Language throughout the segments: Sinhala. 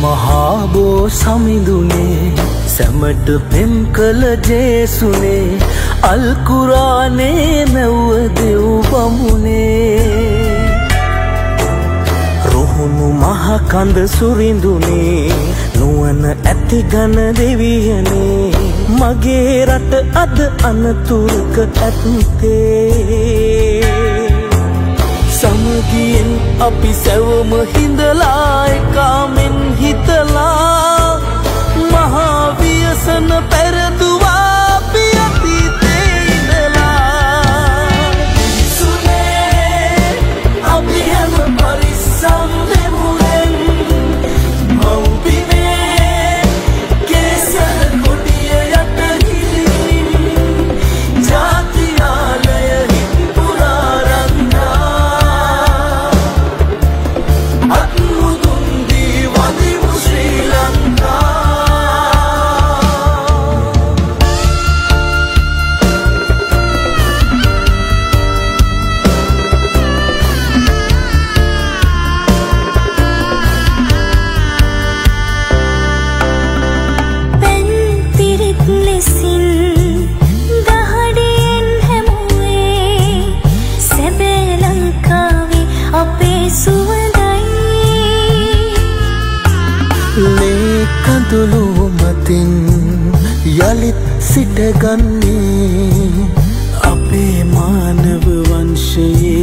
මහාබෝ සමිඳුනේ සැමට පෙම් කළ ජේසුනේ අල් කුරානේ මැව්ව දෙව් බමුණේ රුහුණු මහ කඳ සුරිඳුනේ නුවණ ඇති ඝන දෙවියනේ මගේ රට අද අනතුරක ඇත්තේ සමගියෙන් අපි සැවම හිඳලා එකාමෙන් හිතලා මහා ව්‍යසන පෙරදුවා අපි අතීතේ ඉඳලා සුනේ අපි හැම පරිස්සම් දෙමුෙන් මෞපිනේ කේසර කොටිය යට හිලින් ජාතියාලය කඳුළු මතින් යලිත් සිටගන්නේ අපේ මානව වංශයේ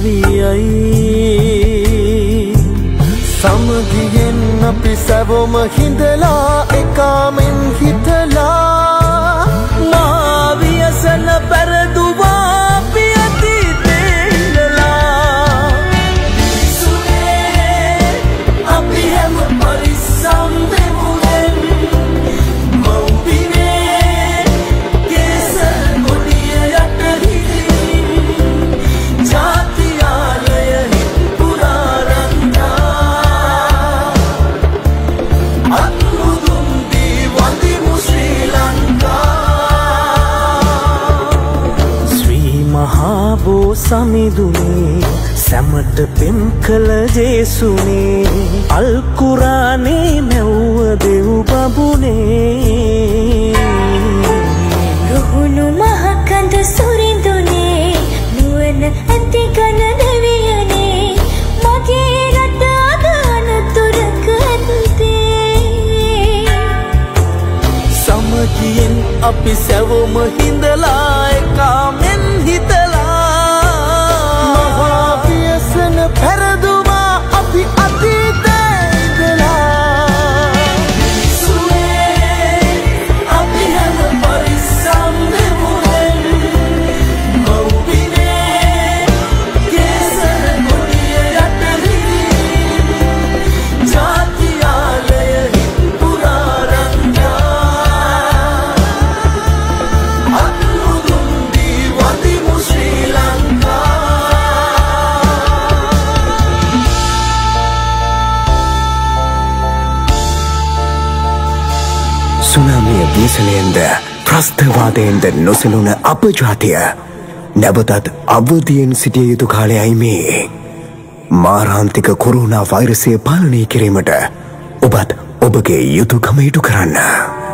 සවියයි සමගියෙන් අපි සැවොම හිඳලා එකාමෙන් හිතලා මා ව්‍යසන පෙරදුවා අපි අතීතේ ඉඳලා සුනේ අපි හැම පරිස්සම් සමිඳුනේ සැමට පෙම් කළ ජේසුනේ අල් කුරානේ මැව්ව දෙව් බඹුනේ රුහුණු මහ කඳ සුරිඳුනේ නුවණ ඇති ඝන දෙවියනේ මගේ රට අද අනතුරක ඇත්තේ සමගියෙන් අපි සැවොම හිඳලා එකාමෙන් හිතලා පෙරදුවා අපි අතීතේ ඉඳලා සුනේ අපි හැම පරිස්සම් දෙමුෙන් මෞපිනේ කේසර කොටිය යට හිලින් ජාතියාලය පුරාරංගා අත්මුදුන්දී වදිමු ශ්‍රී ලංකා සුනාමිය ව්‍යසනයෙන්ද ත්‍රස්තවාදයෙන්ද නොසලුන අප ජාතිය නැවතත් අවදියෙන් සිටිය යුතු කාලයයි මේ මාරාන්තික කොරෝනා වෛරසය පාලනය කිරීමට ඔබත් ඔබගේ යුතුකම ඉටු කරන්න